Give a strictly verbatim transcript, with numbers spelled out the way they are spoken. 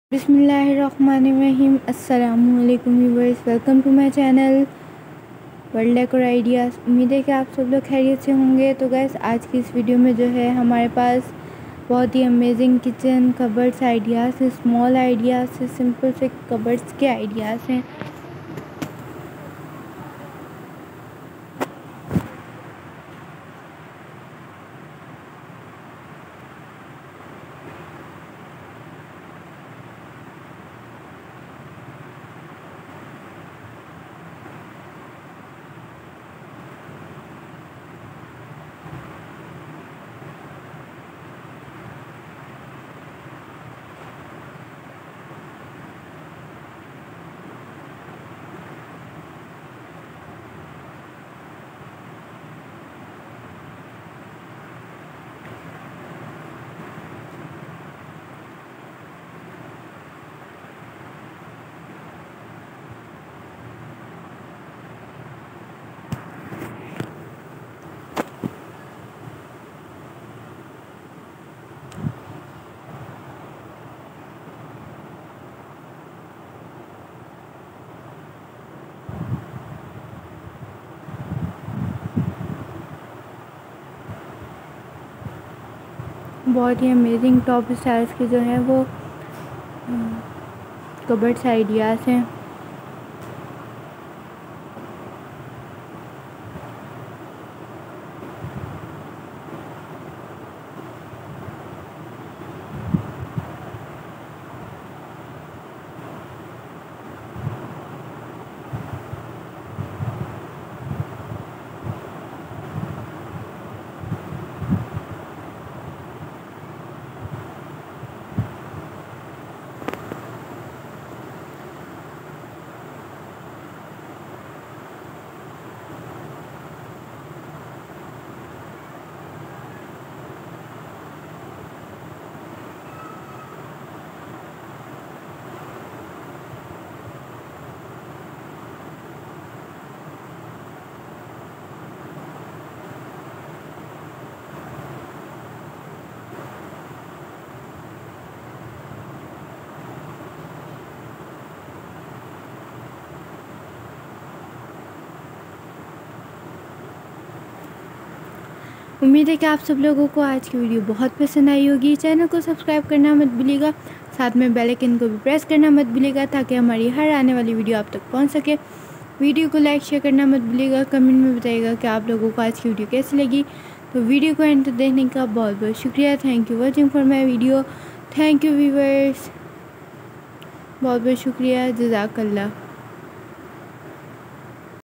बिस्मिल्लाहिर्रहमानिर्रहीम। अस्सलामुअलैकुम viewers, welcome to my channel world decor ideas. उम्मीद है कि आप सब लोग खैरियत से होंगे। तो गैस, आज की इस वीडियो में जो है हमारे पास बहुत ही अमेजिंग किचन कबर्ड्स आइडियाज़ हैं, स्मॉल आइडियाज़ से सिंपल से कबर्ड्स के आइडियाज़ हैं। बहुत ही अमेजिंग टॉप स्टाइल्स के जो है वो कबर्ड्स आइडियाज़ हैं। उम्मीद है कि आप सब लोगों को आज की वीडियो बहुत पसंद आई होगी। चैनल को सब्सक्राइब करना मत भूलिएगा, साथ में बेल आइकन को भी प्रेस करना मत भूलिएगा ताकि हमारी हर आने वाली वीडियो आप तक पहुंच सके। वीडियो को लाइक शेयर करना मत भूलिएगा। कमेंट में बताइएगा कि आप लोगों को आज की वीडियो कैसी लगी। तो वीडियो को एंड तक देखने का बहुत बहुत शुक्रिया। Thank you watching for my video. Thank you viewers, बहुत बहुत शुक्रिया। जज़ाकल्लाह।